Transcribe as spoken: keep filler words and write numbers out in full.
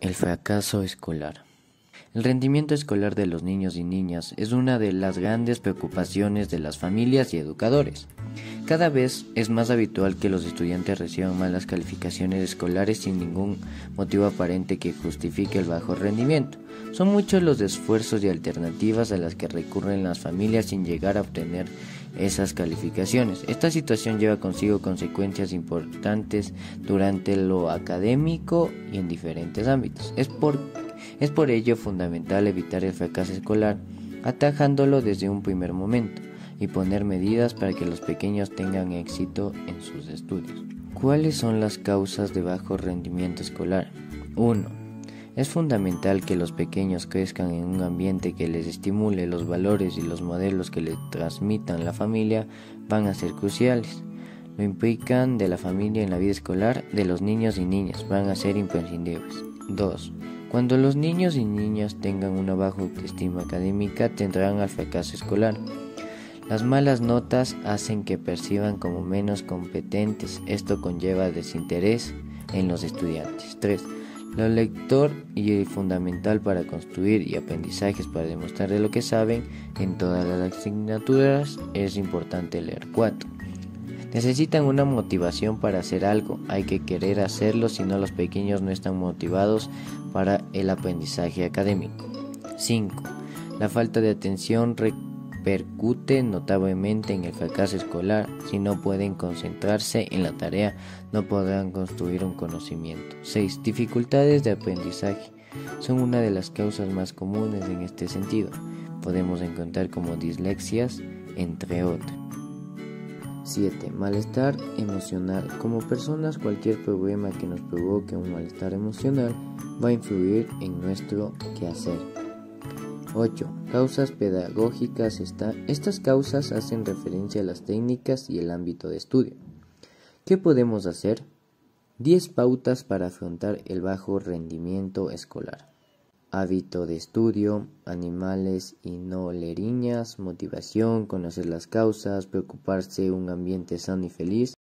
El fracaso escolar. El rendimiento escolar de los niños y niñas es una de las grandes preocupaciones de las familias y educadores. Cada vez es más habitual que los estudiantes reciban malas calificaciones escolares sin ningún motivo aparente que justifique el bajo rendimiento. Son muchos los esfuerzos y alternativas a las que recurren las familias sin llegar a obtener esas calificaciones. Esta situación lleva consigo consecuencias importantes durante lo académico y en diferentes ámbitos. Es por, es por ello fundamental evitar el fracaso escolar, atajándolo desde un primer momento y poner medidas para que los pequeños tengan éxito en sus estudios. ¿Cuáles son las causas de bajo rendimiento escolar? uno. Es fundamental que los pequeños crezcan en un ambiente que les estimule. Los valores y los modelos que les transmitan la familia van a ser cruciales. Lo implican de la familia en la vida escolar de los niños y niñas van a ser imprescindibles. dos. Cuando los niños y niñas tengan una baja autoestima académica, tendrán al fracaso escolar. Las malas notas hacen que perciban como menos competentes. Esto conlleva desinterés en los estudiantes. tres. Lo lector y fundamental para construir y aprendizajes para demostrar de lo que saben en todas las asignaturas es importante leer. cuatro. Necesitan una motivación para hacer algo, hay que querer hacerlo, si no los pequeños no están motivados para el aprendizaje académico. cinco. La falta de atención repercute notablemente en el fracaso escolar. Si no pueden concentrarse en la tarea, no podrán construir un conocimiento. seis. Dificultades de aprendizaje son una de las causas más comunes en este sentido. Podemos encontrar como dislexias, entre otras. siete. Malestar emocional. Como personas, cualquier problema que nos provoque un malestar emocional va a influir en nuestro quehacer. ocho. Causas pedagógicas. Estas causas hacen referencia a las técnicas y el ámbito de estudio. ¿Qué podemos hacer? diez pautas para afrontar el bajo rendimiento escolar. Hábito de estudio, animales y no leriñas, motivación, conocer las causas, preocuparse, un ambiente sano y feliz,